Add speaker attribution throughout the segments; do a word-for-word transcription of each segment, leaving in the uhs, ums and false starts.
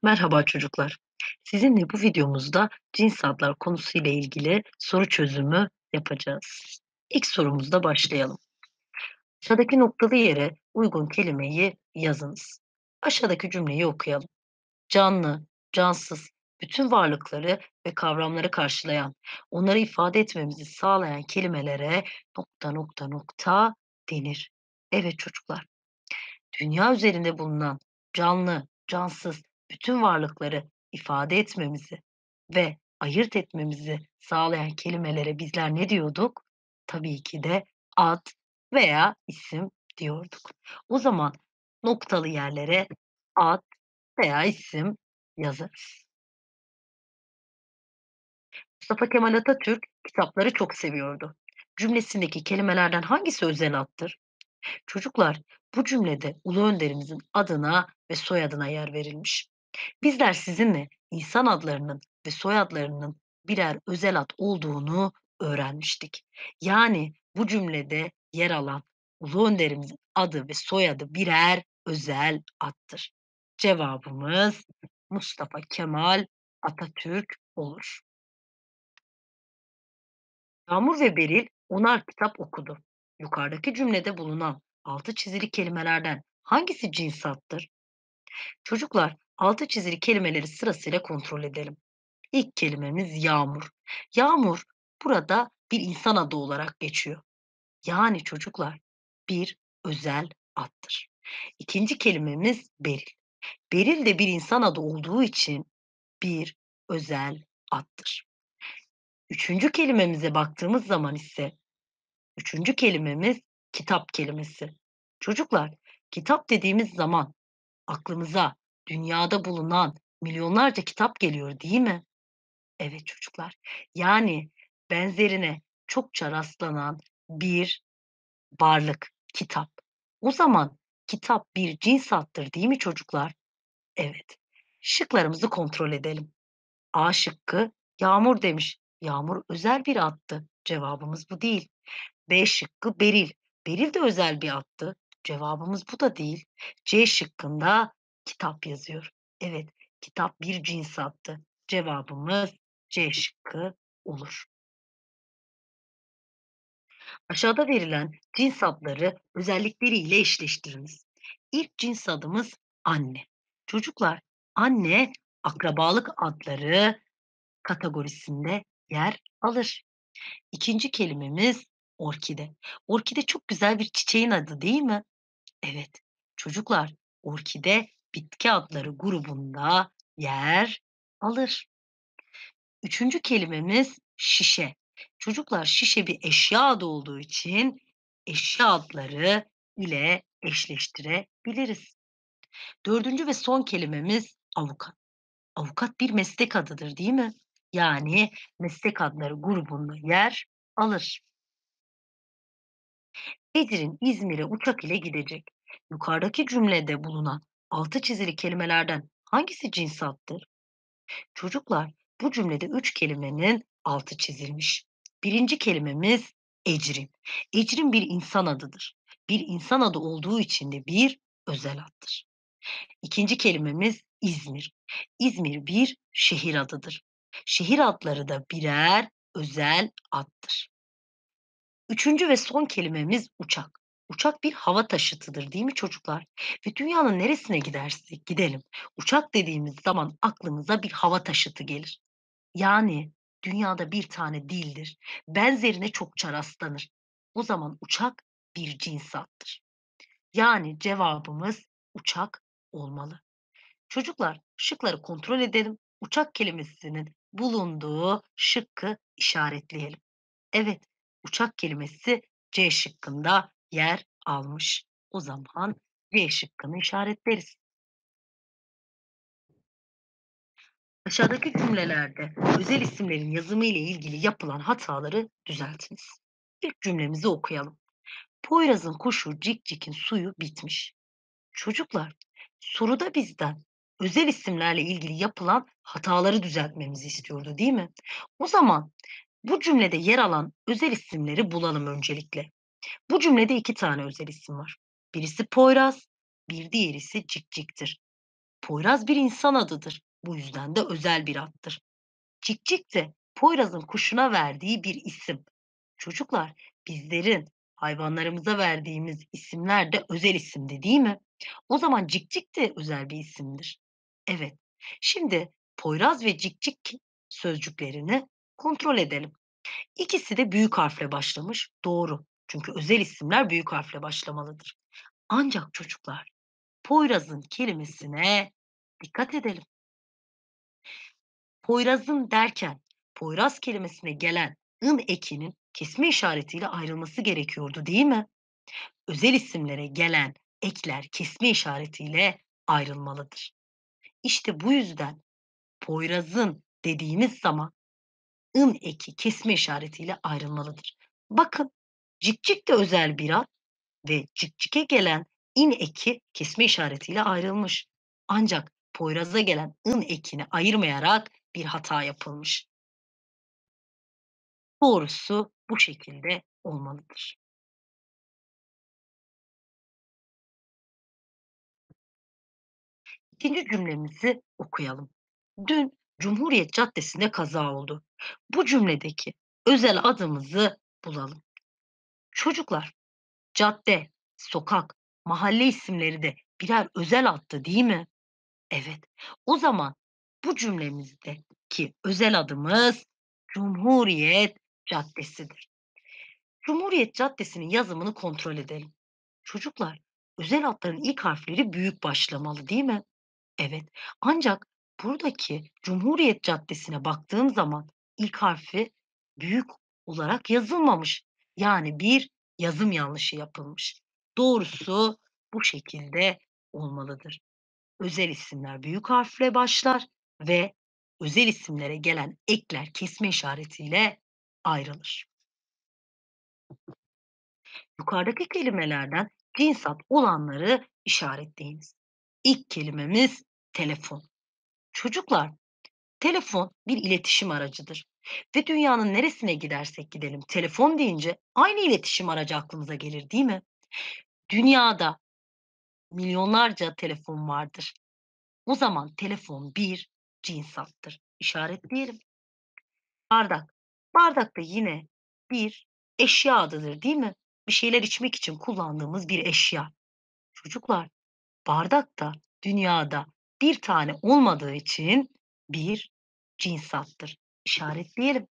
Speaker 1: Merhaba çocuklar. Sizinle bu videomuzda cins adlar konusuyla ilgili soru çözümü yapacağız. İlk sorumuzda başlayalım. Aşağıdaki noktalı yere uygun kelimeyi yazınız. Aşağıdaki cümleyi okuyalım. Canlı, cansız, bütün varlıkları ve kavramları karşılayan, onları ifade etmemizi sağlayan kelimelere nokta nokta nokta denir. Evet çocuklar. Dünya üzerinde bulunan canlı, cansız bütün varlıkları ifade etmemizi ve ayırt etmemizi sağlayan kelimelere bizler ne diyorduk? Tabii ki de ad veya isim diyorduk. O zaman noktalı yerlere ad veya isim yazarız. Mustafa Kemal Atatürk kitapları çok seviyordu. Cümlesindeki kelimelerden hangisi özel addır? Çocuklar, bu cümlede Ulu Önderimizin adına ve soyadına yer verilmiş. Bizler sizinle insan adlarının ve soyadlarının birer özel ad olduğunu öğrenmiştik. Yani bu cümlede yer alan Ulu Önderimizin adı ve soyadı birer özel addır. Cevabımız Mustafa Kemal Atatürk olur. Yağmur ve Beril onar kitap okudu. Yukarıdaki cümlede bulunan altı çizili kelimelerden hangisi cinsattır? Çocuklar, altı çizili kelimeleri sırasıyla kontrol edelim. İlk kelimemiz yağmur. Yağmur burada bir insan adı olarak geçiyor. Yani çocuklar bir özel addır. İkinci kelimemiz beril. Beril de bir insan adı olduğu için bir özel addır. Üçüncü kelimemize baktığımız zaman ise üçüncü kelimemiz kitap kelimesi. Çocuklar, kitap dediğimiz zaman aklımıza dünyada bulunan milyonlarca kitap geliyor, değil mi? Evet çocuklar. Yani benzerine çokça rastlanan bir varlık, kitap. O zaman kitap bir cins addır, değil mi çocuklar? Evet. Şıklarımızı kontrol edelim. A şıkkı yağmur demiş. Yağmur özel bir addı. Cevabımız bu değil. B şıkkı beril. Beril de özel bir addı. Cevabımız bu da değil. C şıkkında kitap yazıyor. Evet, kitap bir cins addı. Cevabımız C şıkkı olur. Aşağıda verilen cins adları özellikleriyle eşleştiriniz. İlk cins adımız anne. Çocuklar, anne akrabalık adları kategorisinde yer alır. İkinci kelimemiz orkide. Orkide çok güzel bir çiçeğin adı, değil mi? Evet. Çocuklar, orkide bitki adları grubunda yer alır. Üçüncü kelimemiz şişe. Çocuklar, şişe bir eşya adı olduğu için eşya adları ile eşleştirebiliriz. Dördüncü ve son kelimemiz avukat. Avukat bir meslek adıdır, değil mi? Yani meslek adları grubunda yer alır. Bedir'in İzmir'e uçak ile gidecek. Yukarıdaki cümlede bulunan altı çizili kelimelerden hangisi cinsattır? Çocuklar, bu cümlede üç kelimenin altı çizilmiş. Birinci kelimemiz ecrin. Ecrin bir insan adıdır. Bir insan adı olduğu için de bir özel addır. İkinci kelimemiz İzmir. İzmir bir şehir adıdır. Şehir adları da birer özel addır. Üçüncü ve son kelimemiz uçak. Uçak bir hava taşıtıdır, değil mi çocuklar? Ve dünyanın neresine gidersek gidelim, uçak dediğimiz zaman aklımıza bir hava taşıtı gelir. Yani dünyada bir tane değildir. Benzerine çokça rastlanır. O zaman uçak bir cins addır. Yani cevabımız uçak olmalı. Çocuklar, şıkları kontrol edelim. Uçak kelimesinin bulunduğu şıkkı işaretleyelim. Evet, uçak kelimesi C şıkkında yer almış. O zaman C şıkkını işaretleriz. Aşağıdaki cümlelerde özel isimlerin yazımı ile ilgili yapılan hataları düzeltiniz. İlk cümlemizi okuyalım. Poyraz'ın kuşu Cikcik'in suyu bitmiş. Çocuklar, soruda bizden özel isimlerle ilgili yapılan hataları düzeltmemizi istiyordu, değil mi? O zaman bu cümlede yer alan özel isimleri bulalım öncelikle. Bu cümlede iki tane özel isim var. Birisi Poyraz, bir diğerisi Cikcik'tir. Poyraz bir insan adıdır. Bu yüzden de özel bir addır. Cikcik de Poyraz'ın kuşuna verdiği bir isim. Çocuklar, bizlerin hayvanlarımıza verdiğimiz isimler de özel isimdi, değil mi? O zaman Cikcik de özel bir isimdir. Evet. Şimdi Poyraz ve Cikcik sözcüklerini kontrol edelim. İkisi de büyük harfle başlamış. Doğru. Çünkü özel isimler büyük harfle başlamalıdır. Ancak çocuklar, Poyraz'ın kelimesine dikkat edelim. Poyraz'ın derken Poyraz kelimesine gelen ın ekinin kesme işaretiyle ayrılması gerekiyordu, değil mi? Özel isimlere gelen ekler kesme işaretiyle ayrılmalıdır. İşte bu yüzden Poyraz'ın dediğimiz zaman ın eki kesme işaretiyle ayrılmalıdır. Bakın, Cikcik de özel bir ad ve Cikcik'e gelen in eki kesme işaretiyle ayrılmış. Ancak Poyraz'a gelen ın ekini ayırmayarak bir hata yapılmış. Doğrusu bu şekilde olmalıdır. İkinci cümlemizi okuyalım. Dün Cumhuriyet Caddesi'nde kaza oldu. Bu cümledeki özel adımızı bulalım. Çocuklar, cadde, sokak, mahalle isimleri de birer özel addı, değil mi? Evet. O zaman bu cümlemizdeki özel adımız Cumhuriyet Caddesi'dir. Cumhuriyet Caddesi'nin yazımını kontrol edelim. Çocuklar, özel adların ilk harfleri büyük başlamalı, değil mi? Evet. Ancak buradaki Cumhuriyet Caddesi'ne baktığım zaman ilk harfi büyük olarak yazılmamış. Yani bir yazım yanlışı yapılmış. Doğrusu bu şekilde olmalıdır. Özel isimler büyük harfle başlar ve özel isimlere gelen ekler kesme işaretiyle ayrılır. Yukarıdaki kelimelerden cinsat olanları işaretleyiniz. İlk kelimemiz telefon. Çocuklar, telefon bir iletişim aracıdır ve dünyanın neresine gidersek gidelim telefon deyince aynı iletişim aracı aklımıza gelir, değil mi? Dünyada milyonlarca telefon vardır. O zaman telefon bir cinsattır. İşaretleyelim. Bardak. Bardak da yine bir eşya adıdır, değil mi? Bir şeyler içmek için kullandığımız bir eşya. Çocuklar, bardak da dünyada bir tane olmadığı için bir cinsattır. İşaretleyelim.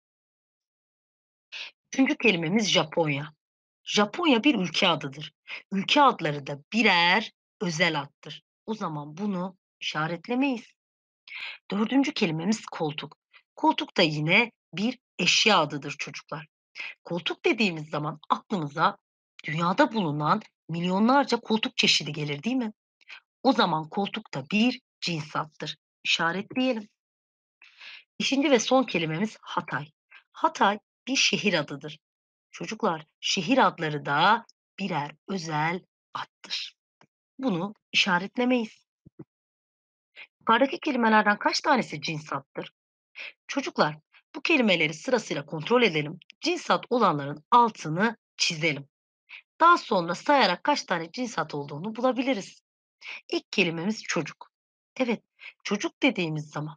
Speaker 1: Üçüncü kelimemiz Japonya. Japonya bir ülke adıdır. Ülke adları da birer özel addır. O zaman bunu işaretlemeyiz. Dördüncü kelimemiz koltuk. Koltuk da yine bir eşya adıdır çocuklar. Koltuk dediğimiz zaman aklımıza dünyada bulunan milyonlarca koltuk çeşidi gelir, değil mi? O zaman koltuk da bir cinsattır. İşaretleyelim. Beşinci ve son kelimemiz Hatay. Hatay bir şehir adıdır. Çocuklar, şehir adları da birer özel addır. Bunu işaretlemeyiz. Yukarıdaki kelimelerden kaç tanesi cinsattır? Çocuklar, bu kelimeleri sırasıyla kontrol edelim. Cinsat olanların altını çizelim. Daha sonra sayarak kaç tane cinsat olduğunu bulabiliriz. İlk kelimemiz çocuk. Evet, çocuk dediğimiz zaman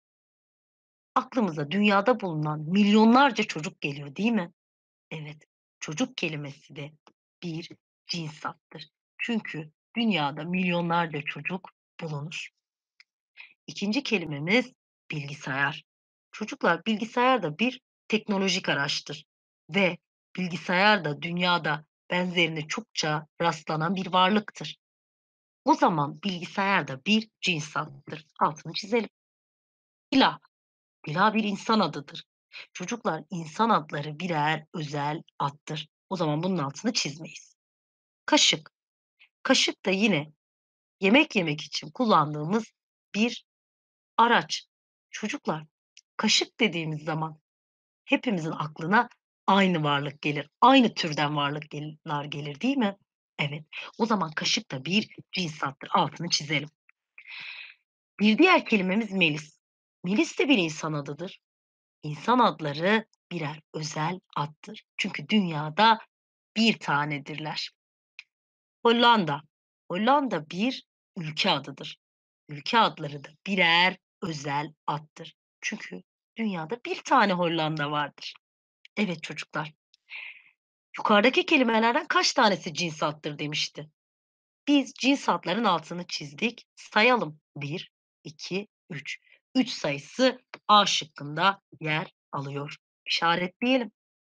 Speaker 1: aklımıza dünyada bulunan milyonlarca çocuk geliyor, değil mi? Evet, çocuk kelimesi de bir cinsattır. Çünkü dünyada milyonlarca çocuk bulunur. İkinci kelimemiz bilgisayar. Çocuklar, bilgisayar da bir teknolojik araçtır ve bilgisayar da dünyada benzerine çokça rastlanan bir varlıktır. O zaman bilgisayar da bir cinsattır. Altını çizelim. Dila. Dila bir insan adıdır. Çocuklar, insan adları birer özel addır. O zaman bunun altını çizmeyiz. Kaşık. Kaşık da yine yemek yemek için kullandığımız bir araç. Çocuklar, kaşık dediğimiz zaman hepimizin aklına aynı varlık gelir. Aynı türden varlıklar gelir, değil mi? Evet. O zaman kaşık da bir cinsattır. Altını çizelim. Bir diğer kelimemiz Melis. Melis de bir insan adıdır. İnsan adları birer özel addır. Çünkü dünyada bir tanedirler. Hollanda. Hollanda bir ülke adıdır. Ülke adları da birer özel addır. Çünkü dünyada bir tane Hollanda vardır. Evet çocuklar, yukarıdaki kelimelerden kaç tanesi cins addır demişti. Biz cins adların altını çizdik. Sayalım. Bir, iki, üç. Üç sayısı A şıkkında yer alıyor. İşaretleyelim.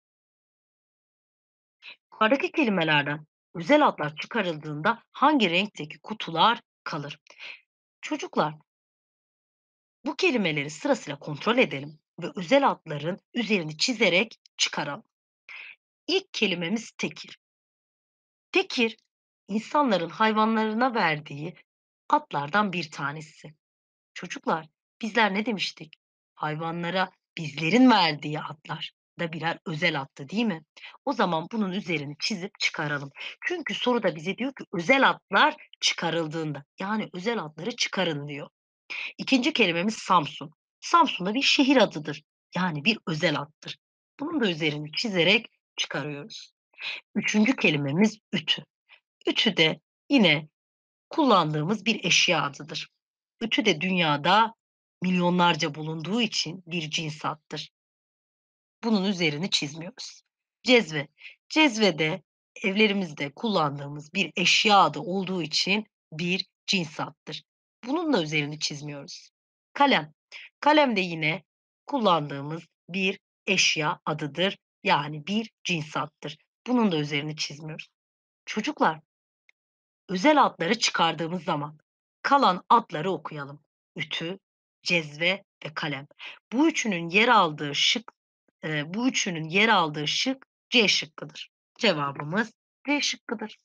Speaker 1: Yukarıdaki kelimelerden özel adlar çıkarıldığında hangi renkteki kutular kalır? Çocuklar, bu kelimeleri sırasıyla kontrol edelim ve özel adların üzerini çizerek çıkaralım. İlk kelimemiz tekir. Tekir, insanların hayvanlarına verdiği adlardan bir tanesi. Çocuklar, bizler ne demiştik? Hayvanlara bizlerin verdiği adlar da birer özel addı, değil mi? O zaman bunun üzerini çizip çıkaralım. Çünkü soruda bize diyor ki özel adlar çıkarıldığında, yani özel adları çıkarın diyor. İkinci kelimemiz Samsun. Samsun da bir şehir adıdır. Yani bir özel addır. Bunun da üzerini çizerek çıkarıyoruz. Üçüncü kelimemiz ütü. Ütü de yine kullandığımız bir eşya adıdır. Ütü de dünyada milyonlarca bulunduğu için bir cins addır. Bunun üzerini çizmiyoruz. Cezve. Cezve de evlerimizde kullandığımız bir eşya adı olduğu için bir cins addır. Bunun da üzerini çizmiyoruz. Kalem. Kalem de yine kullandığımız bir eşya adıdır. Yani bir cins addır. Bunun da üzerini çizmiyoruz. Çocuklar, özel adları çıkardığımız zaman kalan adları okuyalım. Ütü, cezve ve kalem. Bu üçünün yer aldığı şık, eee, bu üçünün yer aldığı şık C şıkkıdır. Cevabımız D şıkkıdır.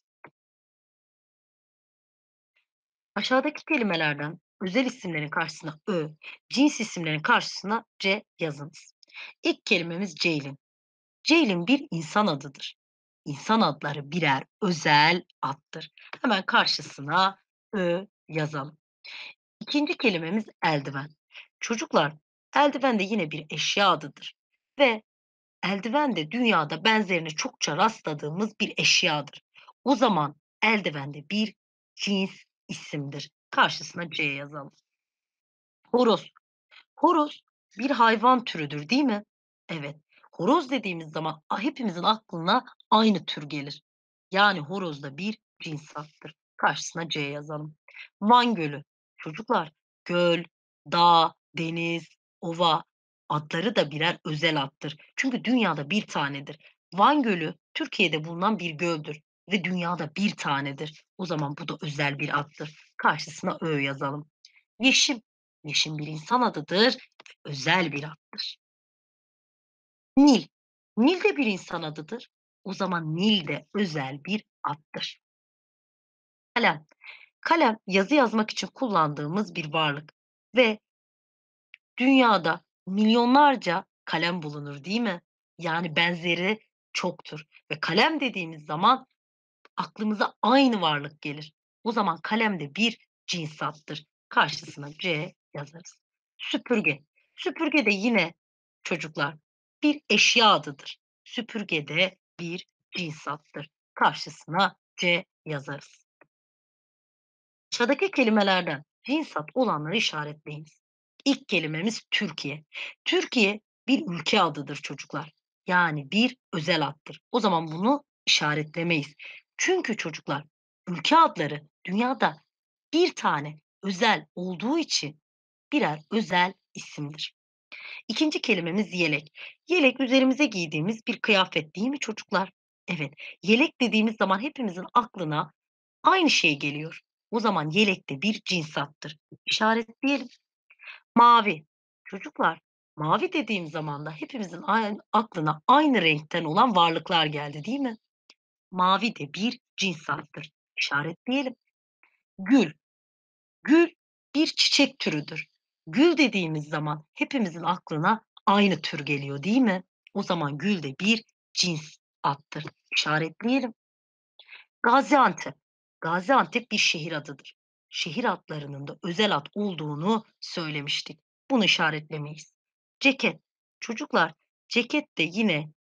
Speaker 1: Aşağıdaki kelimelerden özel isimlerin karşısına Ö, cins isimlerin karşısına C yazınız. İlk kelimemiz Ceylin. Ceylin bir insan adıdır. İnsan adları birer özel addır. Hemen karşısına Ö yazalım. İkinci kelimemiz eldiven. Çocuklar, eldiven de yine bir eşya adıdır ve eldiven de dünyada benzerine çokça rastladığımız bir eşyadır. O zaman eldiven de bir cins isimdir. Karşısına C yazalım. Horoz. Horoz bir hayvan türüdür, değil mi? Evet. Horoz dediğimiz zaman a hepimizin aklına aynı tür gelir. Yani horoz da bir cins attır. Karşısına C yazalım. Van Gölü. Çocuklar, göl, dağ, deniz, ova adları da birer özel addır. Çünkü dünyada bir tanedir. Van Gölü Türkiye'de bulunan bir göldür ve dünyada bir tanedir. O zaman bu da özel bir addır. Karşısına Ö yazalım. Yeşim. Yeşim bir insan adıdır ve özel bir addır. Nil. Nil de bir insan adıdır. O zaman Nil de özel bir addır. Kalem. Kalem yazı yazmak için kullandığımız bir varlık ve dünyada milyonlarca kalem bulunur, değil mi? Yani benzeri çoktur ve kalem dediğimiz zaman aklımıza aynı varlık gelir. O zaman kalem de bir cinsattır. Karşısına C yazarız. Süpürge. Süpürge de yine çocuklar bir eşya adıdır. Süpürge de bir cinsattır. Karşısına C yazarız. Aşağıdaki kelimelerden cinsat olanları işaretleyiniz. İlk kelimemiz Türkiye. Türkiye bir ülke adıdır çocuklar. Yani bir özel addır. O zaman bunu işaretlemeyiz. Çünkü çocuklar ülke adları dünyada bir tane özel olduğu için birer özel isimdir. İkinci kelimemiz yelek. Yelek üzerimize giydiğimiz bir kıyafet, değil mi çocuklar? Evet, yelek dediğimiz zaman hepimizin aklına aynı şey geliyor. O zaman yelek de bir cinsattır. İşaretleyelim. Mavi. Çocuklar, mavi dediğim zaman da hepimizin aynı, aklına aynı renkten olan varlıklar geldi, değil mi? Mavi de bir cinsattır. İşaretleyelim. Gül. Gül bir çiçek türüdür. Gül dediğimiz zaman hepimizin aklına aynı tür geliyor, değil mi? O zaman gül de bir cins addır. İşaretleyelim. Gaziantep. Gaziantep bir şehir adıdır. Şehir adlarının da özel ad olduğunu söylemiştik. Bunu işaretlemeyiz. Ceket. Çocuklar, ceket de yine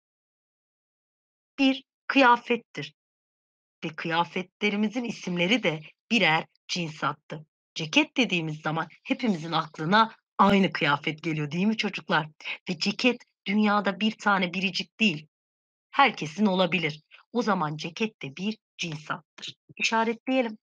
Speaker 1: bir kıyafettir ve kıyafetlerimizin isimleri de birer cins addır. Ceket dediğimiz zaman hepimizin aklına aynı kıyafet geliyor, değil mi çocuklar? Ve ceket dünyada bir tane biricik değil, herkesin olabilir. O zaman ceket de bir cins addır. İşaretleyelim.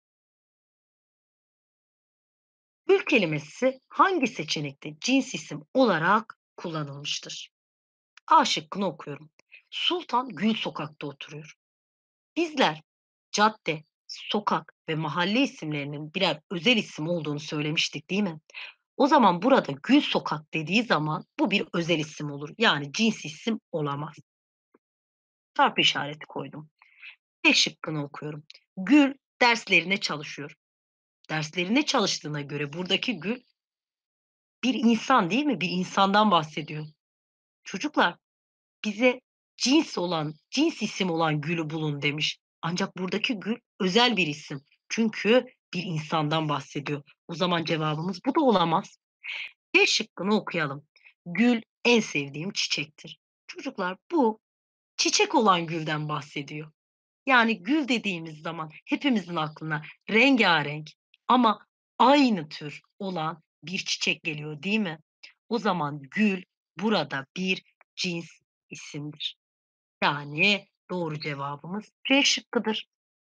Speaker 1: Gül kelimesi hangi seçenekte cins isim olarak kullanılmıştır? A şıkkını okuyorum. Sultan Gül Sokak'ta oturuyor. Bizler cadde, sokak ve mahalle isimlerinin birer özel isim olduğunu söylemiştik, değil mi? O zaman burada Gül Sokak dediği zaman bu bir özel isim olur. Yani cins isim olamaz. Çarpı işareti koydum. B şıkkını okuyorum. Gül derslerine çalışıyor. Derslerine çalıştığına göre buradaki Gül bir insan, değil mi? Bir insandan bahsediyor. Çocuklar, bize cins olan, cins isim olan Gül'ü bulun demiş. Ancak buradaki Gül özel bir isim. Çünkü bir insandan bahsediyor. O zaman cevabımız bu da olamaz. C şıkkını okuyalım. Gül en sevdiğim çiçektir. Çocuklar, bu çiçek olan gülden bahsediyor. Yani gül dediğimiz zaman hepimizin aklına rengarenk ama aynı tür olan bir çiçek geliyor, değil mi? O zaman gül burada bir cins isimdir. Yani doğru cevabımız C şıkkıdır.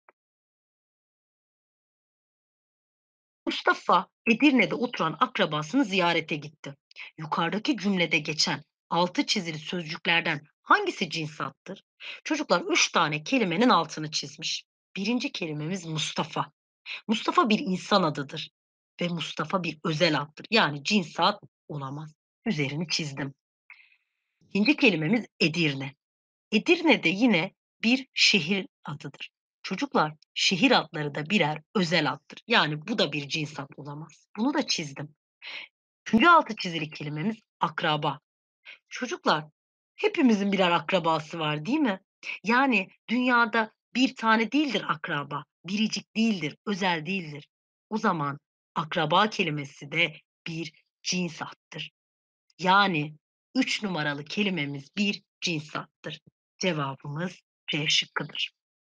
Speaker 1: Mustafa, Edirne'de oturan akrabasını ziyarete gitti. Yukarıdaki cümlede geçen altı çizili sözcüklerden hangisi cinsattır? Çocuklar üç tane kelimenin altını çizmiş. Birinci kelimemiz Mustafa. Mustafa bir insan adıdır ve Mustafa bir özel addır. Yani cinsat olamaz. Üzerini çizdim. İkinci kelimemiz Edirne. Edirne de yine bir şehir adıdır. Çocuklar, şehir adları da birer özel addır. Yani bu da bir cins ad olamaz. Bunu da çizdim. Üçüncü altı çizili kelimemiz akraba. Çocuklar, hepimizin birer akrabası var, değil mi? Yani dünyada bir tane değildir akraba, biricik değildir, özel değildir. O zaman akraba kelimesi de bir cins addır. Yani üç numaralı kelimemiz bir cinsattır. Cevabımız C şıkkıdır.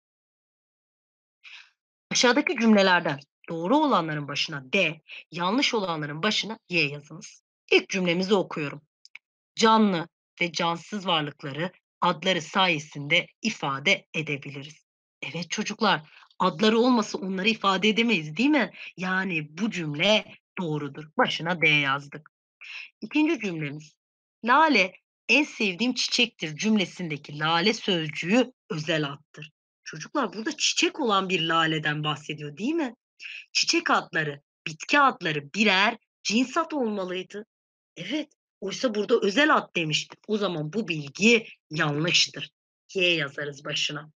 Speaker 1: Aşağıdaki cümlelerden doğru olanların başına D, yanlış olanların başına Y yazınız. İlk cümlemizi okuyorum. Canlı ve cansız varlıkları adları sayesinde ifade edebiliriz. Evet çocuklar, adları olmasa onları ifade edemeyiz, değil mi? Yani bu cümle doğrudur. Başına D yazdık. İkinci cümlemiz. Lale en sevdiğim çiçektir cümlesindeki lale sözcüğü özel addır. Çocuklar, burada çiçek olan bir laleden bahsediyor, değil mi? Çiçek adları, bitki adları birer cins ad olmalıydı. Evet, oysa burada özel ad demiştik. O zaman bu bilgi yanlıştır. Y yazarız başına.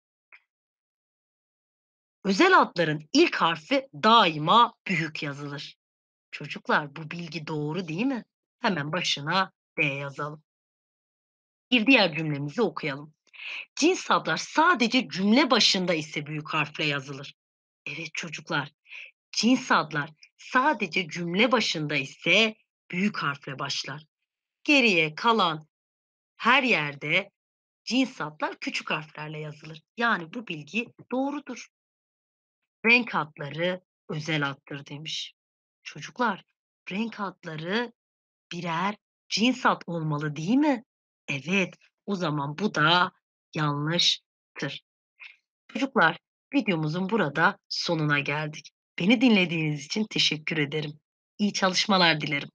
Speaker 1: Özel adların ilk harfi daima büyük yazılır. Çocuklar, bu bilgi doğru, değil mi? Hemen başına D yazalım. Bir diğer cümlemizi okuyalım. Cins adlar sadece cümle başında ise büyük harfle yazılır. Evet çocuklar, cins adlar sadece cümle başında ise büyük harfle başlar. Geriye kalan her yerde cins adlar küçük harflerle yazılır. Yani bu bilgi doğrudur. Renk adları özel addır demiş. Çocuklar, renk adları birer cins ad olmalı, değil mi? Evet, o zaman bu da yanlıştır. Çocuklar, videomuzun burada sonuna geldik. Beni dinlediğiniz için teşekkür ederim. İyi çalışmalar dilerim.